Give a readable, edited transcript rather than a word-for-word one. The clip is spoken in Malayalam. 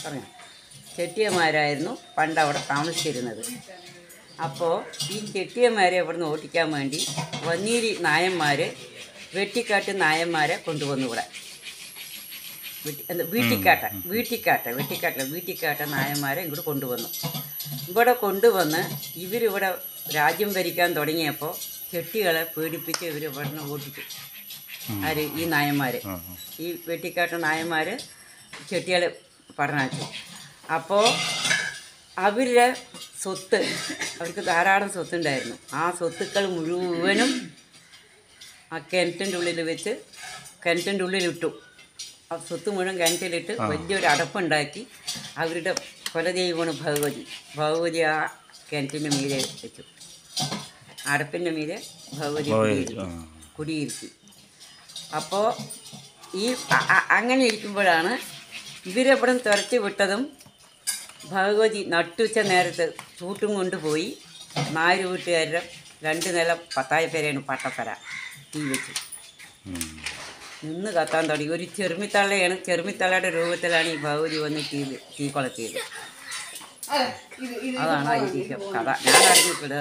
പറയാം. ചെട്ടിയന്മാരായിരുന്നു പണ്ട് അവിടെ താമസിച്ചിരുന്നത്. അപ്പോൾ ഈ ചെട്ടിയന്മാരെ അവിടെ നിന്ന് ഓടിക്കാൻ വേണ്ടി വന്നീരി നായന്മാർ വെട്ടിക്കാട്ട് നായന്മാരെ കൊണ്ടുവന്നു ഇവിടെ. വീട്ടിക്കാട്ട നായന്മാരെ ഇങ്ങോട്ട് കൊണ്ടുവന്നു. ഇവിടെ കൊണ്ടുവന്ന് ഇവരിവിടെ രാജ്യം ഭരിക്കാൻ തുടങ്ങിയപ്പോൾ ചെട്ടികളെ പേടിപ്പിച്ച് ഇവർ ഇവിടെ നിന്ന് ഓടിച്ചു. ആര്? ഈ നായന്മാർ, ഈ വെട്ടിക്കാട്ട നായന്മാർ ചെട്ടികളെ പറഞ്ഞയച്ചു. അപ്പോൾ അവരുടെ സ്വത്ത്, അവർക്ക് ധാരാളം സ്വത്തുണ്ടായിരുന്നു. ആ സ്വത്തുക്കൾ മുഴുവനും ആ കിണറ്റിൻ്റെ ഉള്ളിൽ വെച്ച് കിണറ്റിൻ്റെ ഉള്ളിലിട്ടു. ആ സ്വത്ത് മുഴുവൻ കിണറ്റിലിട്ട് വലിയൊരു അടപ്പുണ്ടാക്കി അവരുടെ കുലദൈവമാണ് ഭഗവതി ആ കിണറ്റിൻ്റെ മീതെ വെച്ചു. അടപ്പിൻ്റെ മീതെ ഭഗവതി കുടിയിരുത്തി. അപ്പോൾ ഈ അങ്ങനെ ഇരിക്കുമ്പോഴാണ് ഇവരെവിടെ നിന്ന് തുരത്തി വിട്ടതും ഭഗവതി നട്ടുച്ച നേരത്ത് ചൂട്ടും കൊണ്ടുപോയി നായർ വീട്ടുകാരുടെ 2 നില 10 പേരെയാണ് പട്ടപ്പര തീ വെച്ച് നിന്ന് കത്താൻ തുടങ്ങി. ഒരു ചെറുമിത്തള്ളയാണ്, ചെറുമിത്തള്ളയുടെ രൂപത്തിലാണ് ഈ ഭഗവതി വന്ന് തീ കൊളത്തിയത്. അതാണ് ഐതിഹ്യം കഥ. ഞാൻ അറിഞ്ഞിട്ടുള്ളത്.